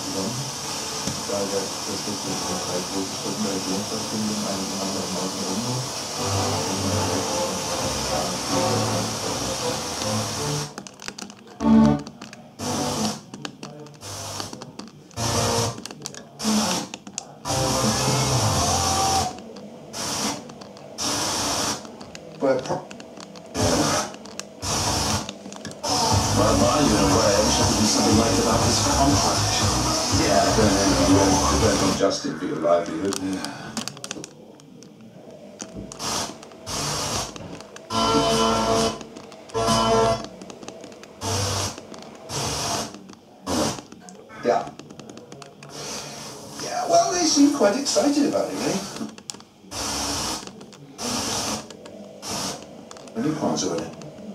zusammen. Da das Stück ist mit 3 großen Schritten Religionsverbindungen, einigen anderen außenrum. Justin for your livelihood. Yeah. Yeah, well, they seem quite excited about it, really. Any parts of it?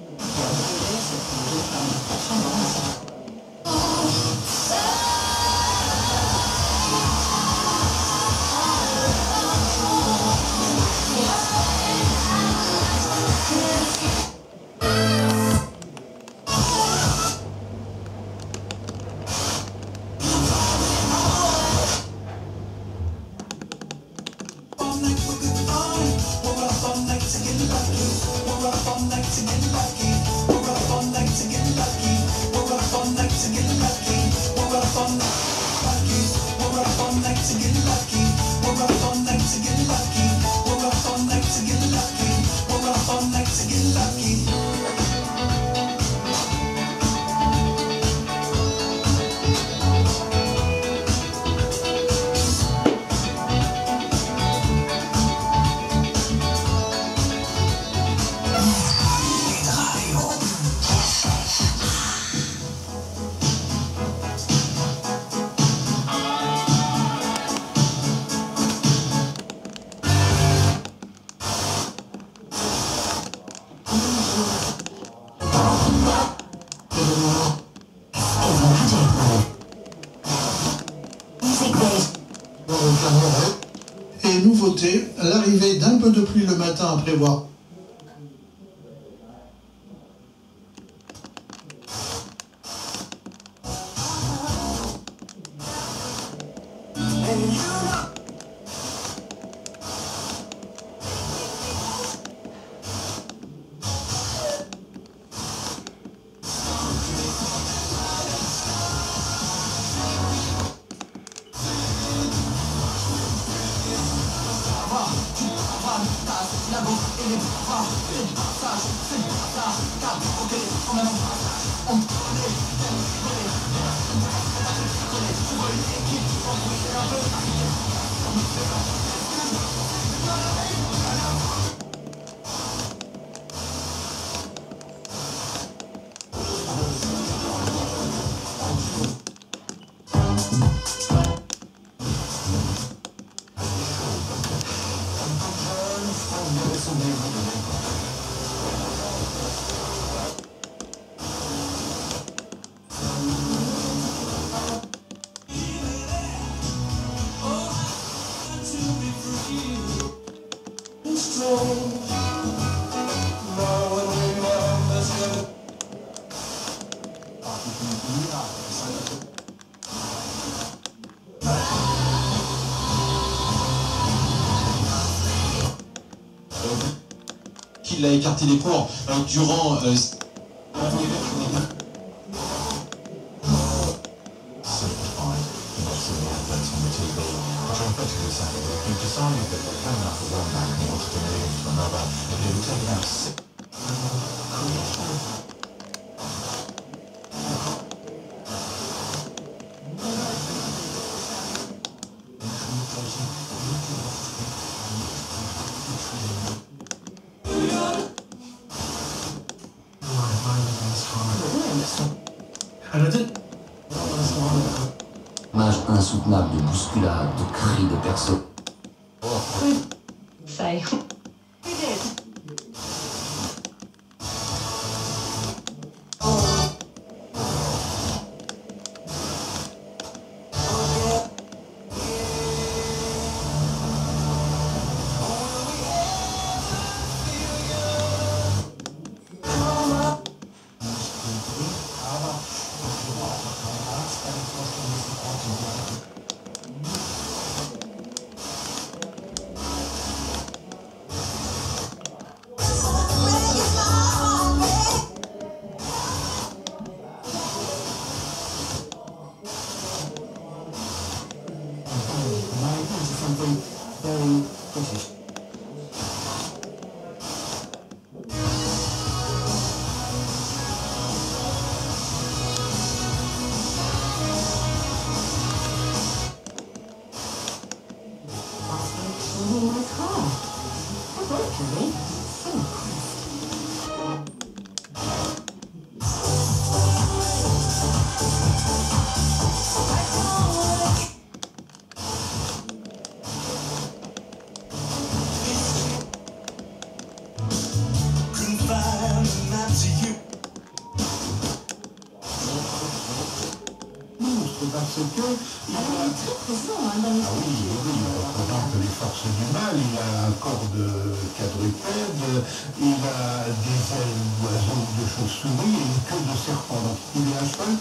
Et nouveauté, l'arrivée d'un peu de pluie le matin à prévoir. Qu'il a écarté les cours durant Image insoutenable de bousculade, de cris, de perso. Say. We did. something very British. In my car. Ironically, so crisp. Parce que il Très présent hein, dans les il représente les forces du mal, il a un corps de quadrupède, il a des ailes d'oiseau, de chauve-souris et une queue de serpent. Donc il est un cheval.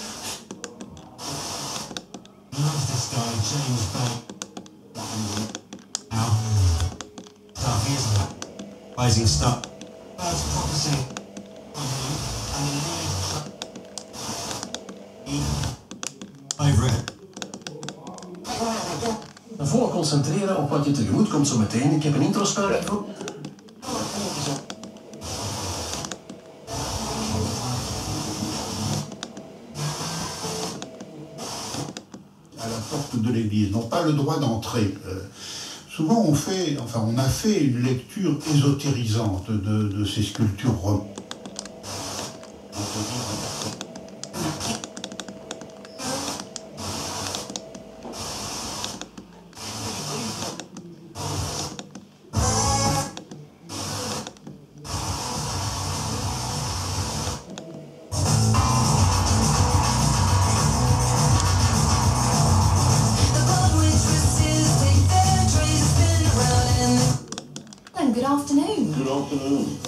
Love this guy, James Bay. Now, stuff, isn't it? Rising stuff. First prophecy. Over it. Vol concentreren op wat je tegemoet komt zo meteen. Ik heb een introspel voor. À la porte de l'église, n'ont pas le droit d'entrer. Souvent on a fait une lecture ésotérisante de ces sculptures romaines. Good afternoon. Good afternoon.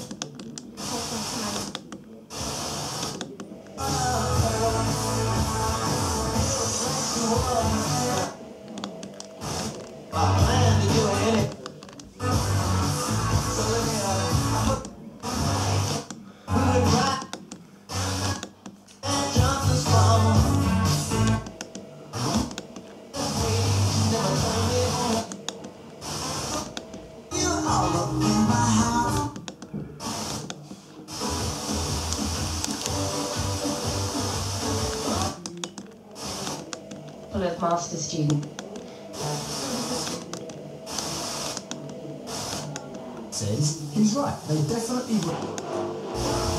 Full of master student. Says he's right. They definitely will.